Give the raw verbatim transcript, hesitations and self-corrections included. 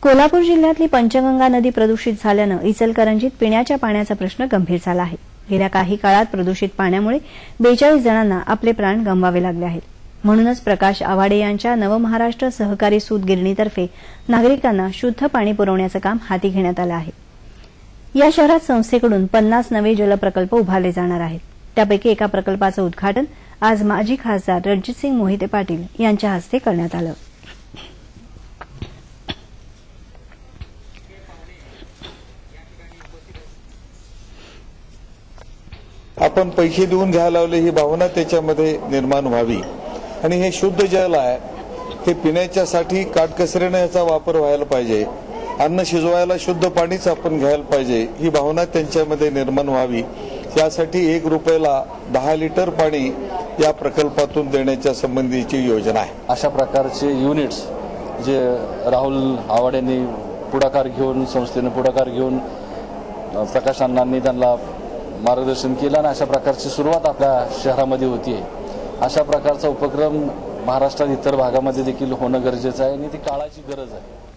कोल्हापूर जिल्ह्यातली पंचगंगा नदी प्रदूषित झाल्यानं इचलकरंजीत पिण्याच्या पाण्याचा प्रश्न गंभीर झाला आहे। गेल्या काही काळात प्रदूषित पाण्यामुळे बेचाळीस जणांना आपले प्राण गमवावे लागले आहेत। म्हणूनच प्रकाश आवाडे यांच्या नवमहाराष्ट्र सहकारी सूत गिरणीतर्फे नागरिकांना शुद्ध पाणी पुरवण्याचं काम हाती घेण्यात आलं आहे। या शहरात संस्थेकडून पन्नास नवे जलप्रकल्प उभारले जाणार आहेत। त्यापैकी एका प्रकल्पाचं उद्घाटन आज माजी खासदार रणजितसिंह मोहिते पाटील यांच्या हस्ते करण्यात आलं। आपण पैसे देऊन घ्यायला लावले ही भावना त्याच्यामध्ये निर्माण व्हावी आणि हे शुद्ध जल आहे, हे पिण्याच्यासाठी काटकसरीने याचा वापर व्हायला पाहिजे। अन्न शिजवायला शुद्ध पाणीच आपण घ्यायला पाहिजे ही भावना त्यांच्यामध्ये निर्माण व्हावी, यासाठी एक रुपयाला दहा लिटर पाणी या प्रकल्पातून देण्याच्या संबंधीची योजना आहे। अशा प्रकारचे युनिट्स जे राहुल आवाडेंनी पुढाकार घेऊन संस्थेने पुढाकार घेऊन प्रकाश अण्णांनी त्यांना मार्गदर्शन केलं आणि अशा प्रकारची सुरुवात आपल्या शहरामध्ये होती आहे। अशा प्रकारचा उपक्रम महाराष्ट्रात इतर भागामध्ये देखील होणं गरजेचं आहे आणि ती काळाची गरज आहे।